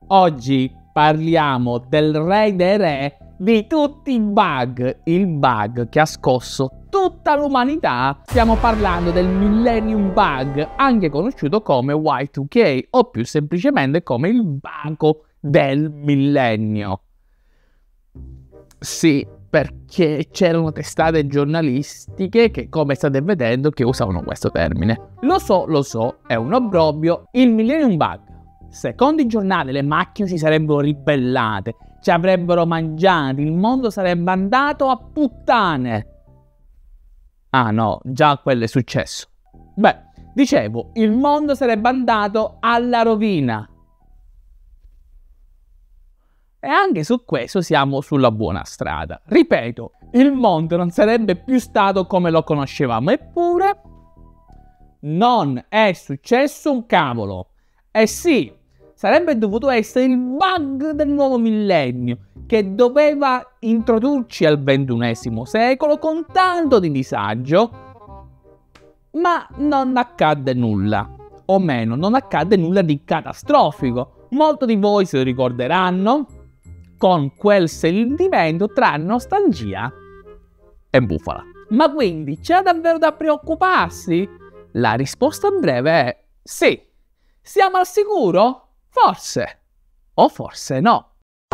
Oggi parliamo del re dei re di tutti i bug, il bug che ha scosso tutta l'umanità. Stiamo parlando del Millennium Bug, anche conosciuto come Y2K o più semplicemente come il baco del millennio. Sì, perché c'erano testate giornalistiche che, come state vedendo, che usavano questo termine. Lo so, è un obbrobrio. Il Millennium Bug. Secondo i giornali le macchine si sarebbero ribellate, ci avrebbero mangiati, il mondo sarebbe andato a puttane. Ah no, già quello è successo. Beh, dicevo, il mondo sarebbe andato alla rovina. E anche su questo siamo sulla buona strada. Ripeto, il mondo non sarebbe più stato come lo conoscevamo, eppure non è successo un cavolo. Eh sì, sarebbe dovuto essere il bug del nuovo millennio che doveva introdurci al XXI secolo con tanto di disagio, ma non accadde nulla. O meno, non accadde nulla di catastrofico. Molti di voi se lo ricorderanno con quel sentimento tra nostalgia e bufala. Ma quindi c'è davvero da preoccuparsi? La risposta breve è sì. Siamo al sicuro? Forse. O forse no.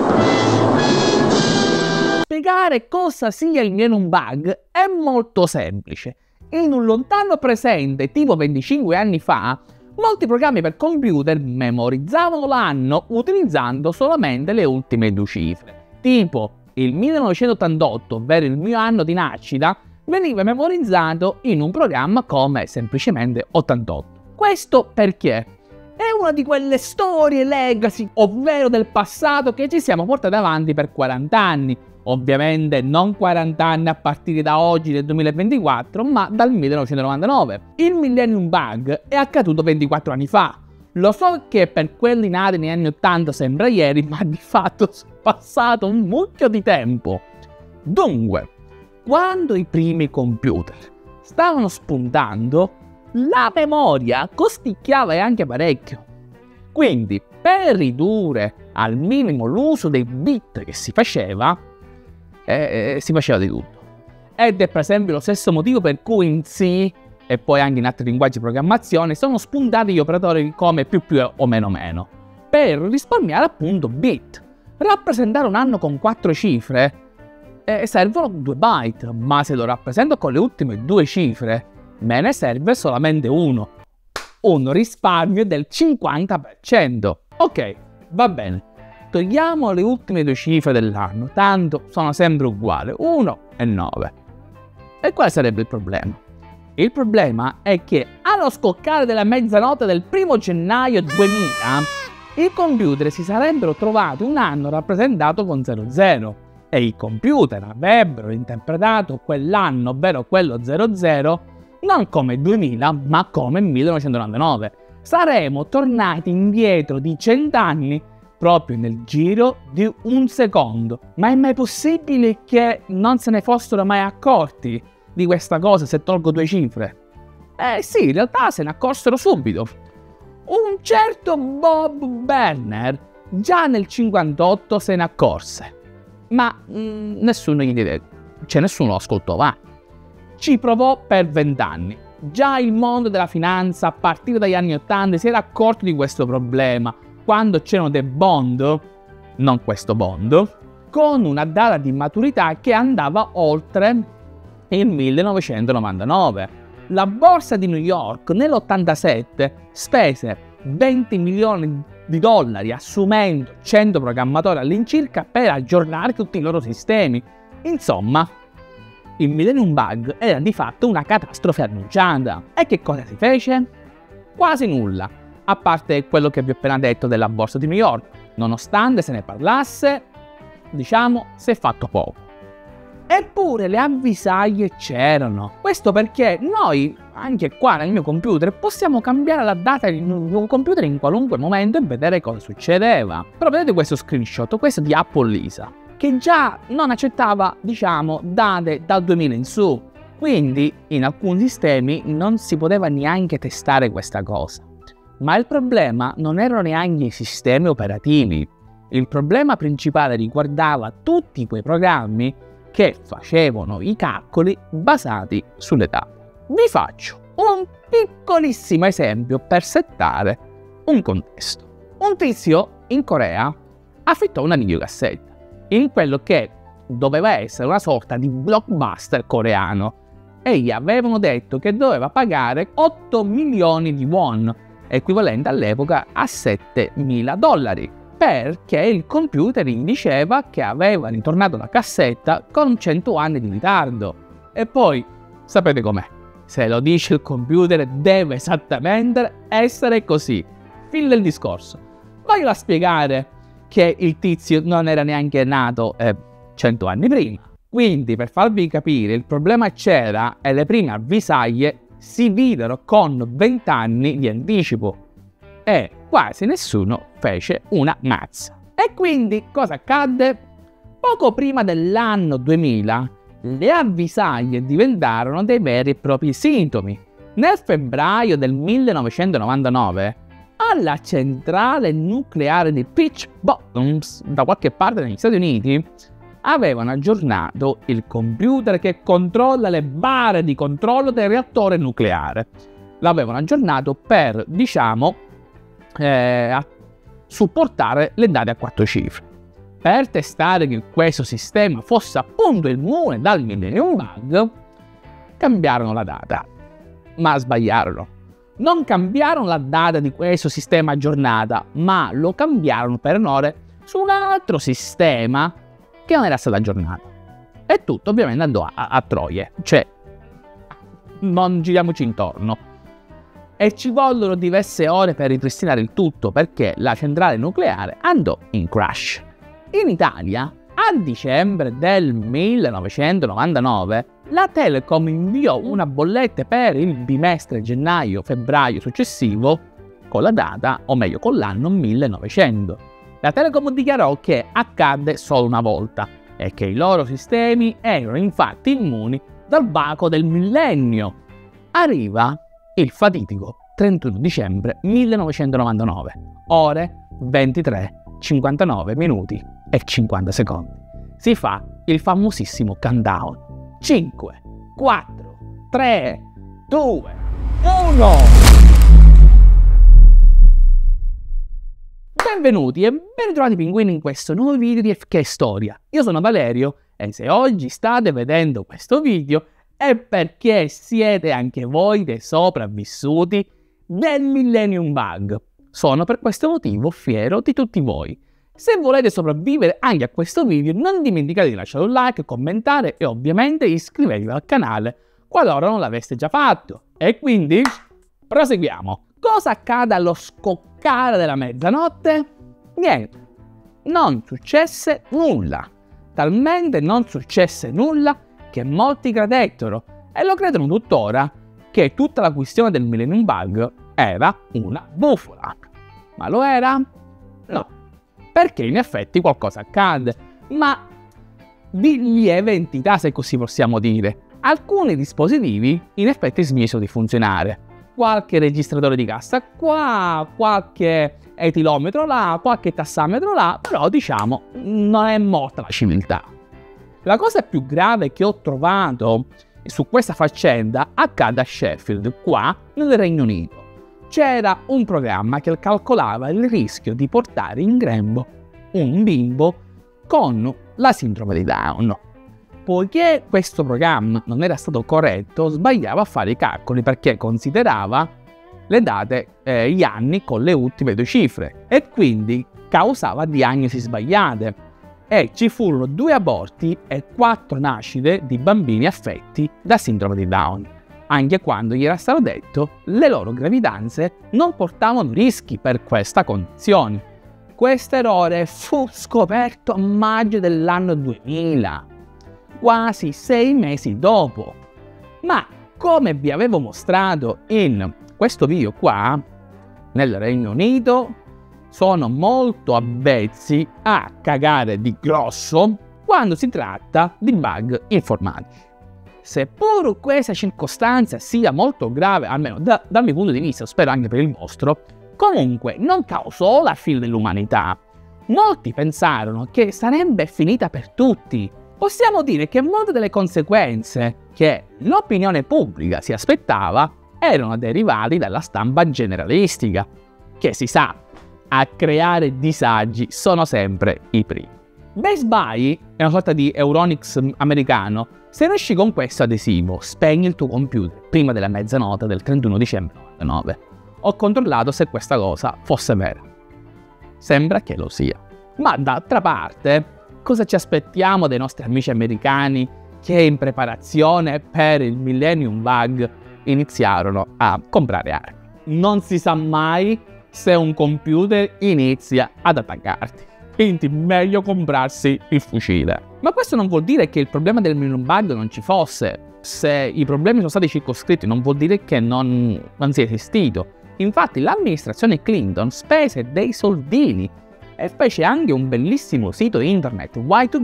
Spiegare cosa sia il Millennium Bug è molto semplice. In un lontano presente, tipo 25 anni fa, molti programmi per computer memorizzavano l'anno utilizzando solamente le ultime due cifre. Tipo, il 1988, ovvero il mio anno di nascita, veniva memorizzato in un programma come semplicemente 88. Questo perché? È una di quelle storie legacy, ovvero del passato, che ci siamo portati avanti per 40 anni. Ovviamente non 40 anni a partire da oggi del 2024, ma dal 1999. Il Millennium Bug è accaduto 24 anni fa. Lo so che per quelli nati negli anni 80 sembra ieri, ma di fatto è passato un mucchio di tempo. Dunque, quando i primi computer stavano spuntando, la memoria costicchiava e anche parecchio. Quindi, per ridurre al minimo l'uso dei bit che si faceva di tutto. Ed è per esempio lo stesso motivo per cui in C e poi anche in altri linguaggi di programmazione sono spuntati gli operatori come più o meno, per risparmiare appunto bit. Rappresentare un anno con 4 cifre servono 2 byte, ma se lo rappresento con le ultime 2 cifre me ne serve solamente uno. Un risparmio del 50%. Ok, va bene. Togliamo le ultime 2 cifre dell'anno, tanto sono sempre uguali, 1 e 9. E quale sarebbe il problema? Il problema è che allo scoccare della mezzanotte del 1 gennaio 2000, i computer si sarebbero trovati un anno rappresentato con 00 e i computer avrebbero interpretato quell'anno, ovvero quello 00, non come 2000, ma come 1999. Saremmo tornati indietro di 100 anni proprio nel giro di un secondo. Ma è mai possibile che non se ne fossero mai accorti di questa cosa se tolgo 2 cifre? Sì, in realtà se ne accorsero subito. Un certo Bob Berner già nel 58 se ne accorse. Ma nessuno lo ascoltò, va. Ci provò per 20 anni. Già il mondo della finanza a partire dagli anni 80 si era accorto di questo problema, quando c'erano dei bond, non questo bond, con una data di maturità che andava oltre il 1999. La borsa di New York nell'87 spese 20 milioni di dollari assumendo 100 programmatori all'incirca per aggiornare tutti i loro sistemi. Insomma, il Millennium Bug era di fatto una catastrofe annunciata. E che cosa si fece? Quasi nulla, a parte quello che vi ho appena detto della borsa di New York. Nonostante se ne parlasse, diciamo, si è fatto poco. Eppure le avvisaglie c'erano. Questo perché noi, anche qua nel mio computer, possiamo cambiare la data di un computer in qualunque momento e vedere cosa succedeva. Però vedete questo screenshot, questo di Apple Lisa, che già non accettava, diciamo, date dal 2000 in su. Quindi in alcuni sistemi non si poteva neanche testare questa cosa. Ma il problema non erano neanche i sistemi operativi. Il problema principale riguardava tutti quei programmi che facevano i calcoli basati sulle date. Vi faccio un piccolissimo esempio per settare un contesto. Un tizio in Corea affittò una videocassetta in quello che doveva essere una sorta di blockbuster coreano e gli avevano detto che doveva pagare 8 milioni di won, equivalente all'epoca a $7.000, perché il computer gli diceva che aveva ritornato la cassetta con 100 anni di ritardo. E poi, sapete com'è? Se lo dice il computer deve esattamente essere così. Fine del discorso. Voglio a spiegare che il tizio non era neanche nato 100 anni prima. Quindi, per farvi capire, il problema c'era e le prime avvisaglie si videro con 20 anni di anticipo e quasi nessuno fece una mazza. E quindi cosa accadde? Poco prima dell'anno 2000 le avvisaglie diventarono dei veri e propri sintomi. Nel febbraio del 1999 alla centrale nucleare di Peach Bottoms, da qualche parte negli Stati Uniti, avevano aggiornato il computer che controlla le barre di controllo del reattore nucleare. L'avevano aggiornato per, supportare le date a 4 cifre. Per testare che questo sistema fosse appunto immune dal Millennium Bug, cambiarono la data. Ma sbagliarono. Non cambiarono la data di questo sistema aggiornata, ma lo cambiarono per errore su un altro sistema che non era stato aggiornato. E tutto ovviamente andò a troie, cioè non giriamoci intorno. E ci vollero diverse ore per ripristinare il tutto perché la centrale nucleare andò in crash. In Italia, a dicembre del 1999, la Telecom inviò una bolletta per il bimestre gennaio-febbraio successivo con la data, o meglio con l'anno 1900. La Telecom dichiarò che accadde solo una volta e che i loro sistemi erano infatti immuni dal baco del millennio. Arriva il fatidico 31 dicembre 1999, ore 23:59 minuti e 50 secondi. Si fa il famosissimo countdown. 5, 4, 3, 2, 1. Benvenuti e ben ritrovati pinguini in questo nuovo video di FK Storia. Io sono Valerio e se oggi state vedendo questo video è perché siete anche voi dei sopravvissuti del Millennium Bug. Sono per questo motivo fiero di tutti voi. Se volete sopravvivere anche a questo video, non dimenticate di lasciare un like, commentare e ovviamente iscrivetevi al canale qualora non l'aveste già fatto. E quindi, proseguiamo. Cosa accade allo scoccare della mezzanotte? Niente. Non successe nulla. Talmente non successe nulla che molti credettero, e lo credono tuttora, che tutta la questione del Millennium Bug era una bufala. Ma lo era? No. Perché in effetti qualcosa accade, ma di lieve entità, se così possiamo dire. Alcuni dispositivi in effetti smisero di funzionare. Qualche registratore di cassa qua, qualche etilometro là, qualche tassametro là, però diciamo non è morta la civiltà. La cosa più grave che ho trovato su questa faccenda accade a Sheffield, qua nel Regno Unito. C'era un programma che calcolava il rischio di portare in grembo un bimbo con la sindrome di Down. Poiché questo programma non era stato corretto, sbagliava a fare i calcoli perché considerava le date, gli anni con le ultime 2 cifre e quindi causava diagnosi sbagliate. E ci furono 2 aborti e 4 nascite di bambini affetti da sindrome di Down, anche quando gli era stato detto le loro gravidanze non portavano rischi per questa condizione. Questo errore fu scoperto a maggio dell'anno 2000, quasi 6 mesi dopo. Ma come vi avevo mostrato in questo video qua, nel Regno Unito sono molto avvezzi a cagare di grosso quando si tratta di bug informatici. Seppur questa circostanza sia molto grave, almeno dal mio punto di vista, spero anche per il vostro, Comunque, non causò la fine dell'umanità. Molti pensarono che sarebbe finita per tutti. Possiamo dire che molte delle conseguenze che l'opinione pubblica si aspettava erano derivati dalla stampa generalistica, che si sa, a creare disagi sono sempre i primi. Best Buy è una sorta di Euronics americano. Se riesci con questo adesivo, spegni il tuo computer prima della mezzanotte del 31 dicembre 99. Ho controllato se questa cosa fosse vera. Sembra che lo sia. Ma d'altra parte, cosa ci aspettiamo dai nostri amici americani che in preparazione per il Millennium Bug iniziarono a comprare armi? Non si sa mai se un computer inizia ad attaccarti. Quindi meglio comprarsi il fucile. Ma questo non vuol dire che il problema del Millennium Bug non ci fosse. Se i problemi sono stati circoscritti non vuol dire che non sia esistito. Infatti l'amministrazione Clinton spese dei soldini e fece anche un bellissimo sito internet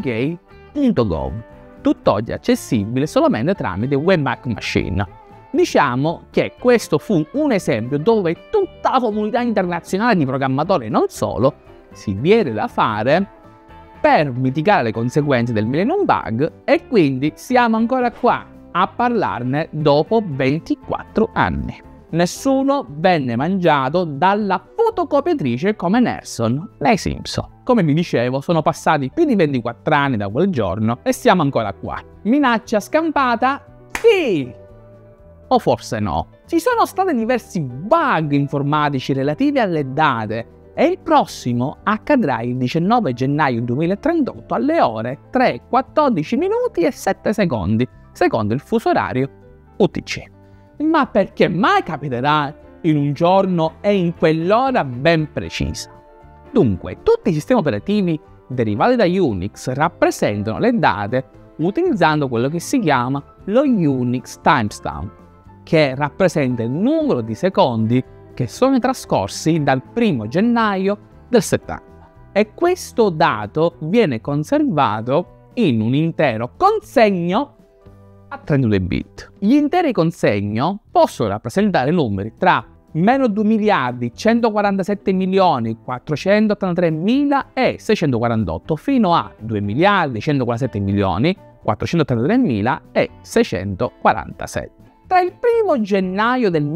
y2k.gov, tutt'oggi accessibile solamente tramite Wayback Machine. Diciamo che questo fu un esempio dove tutta la comunità internazionale di programmatori e non solo si diede da fare per mitigare le conseguenze del Millennium Bug, e quindi siamo ancora qua a parlarne dopo 24 anni. Nessuno venne mangiato dalla fotocopiatrice come Nelson nei Simpson. Come vi dicevo, sono passati più di 24 anni da quel giorno e siamo ancora qua. Minaccia scampata? Sì! O forse no. Ci sono stati diversi bug informatici relativi alle date e il prossimo accadrà il 19 gennaio 2038 alle ore 3:14 minuti e 7 secondi, secondo il fuso orario UTC. Ma perché mai capiterà in un giorno e in quell'ora ben precisa? Dunque, tutti i sistemi operativi derivati da Unix rappresentano le date utilizzando quello che si chiama lo Unix timestamp, che rappresenta il numero di secondi che sono trascorsi dal 1 gennaio del 70. E questo dato viene conservato in un intero consegno a 32 bit. Gli interi consegno possono rappresentare numeri tra meno 2 miliardi 147 milioni 483 mila e 648 fino a 2 miliardi 147 milioni 483 mila e 647. Tra il 1 gennaio del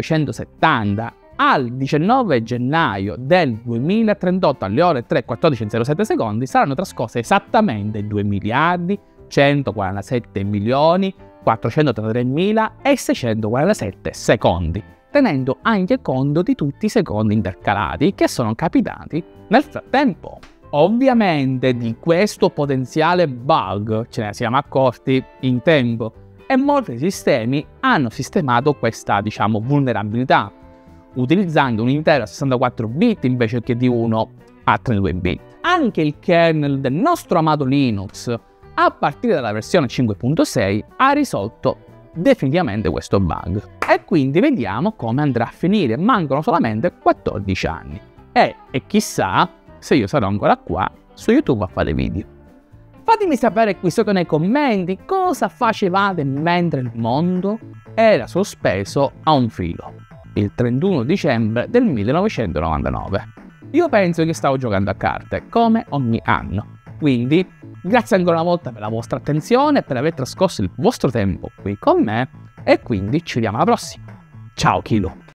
1970 al 19 gennaio del 2038 alle ore 3:14:07 secondi saranno trascorse esattamente 2 miliardi 147 milioni 483 mila e 647 secondi, tenendo anche conto di tutti i secondi intercalati che sono capitati nel frattempo. Ovviamente di questo potenziale bug ce ne siamo accorti in tempo e molti sistemi hanno sistemato questa, vulnerabilità, utilizzando un intero a 64 bit invece che di uno a 32 bit. Anche il kernel del nostro amato Linux, a partire dalla versione 5.6, ha risolto definitivamente questo bug. E quindi vediamo come andrà a finire. Mancano solamente 14 anni. E chissà se io sarò ancora qua su YouTube a fare video. Fatemi sapere qui sotto nei commenti cosa facevate mentre il mondo era sospeso a un filo, il 31 dicembre del 1999. Io penso che stavo giocando a carte, come ogni anno. Quindi, grazie ancora una volta per la vostra attenzione e per aver trascorso il vostro tempo qui con me, e quindi ci vediamo alla prossima. Ciao Kilo!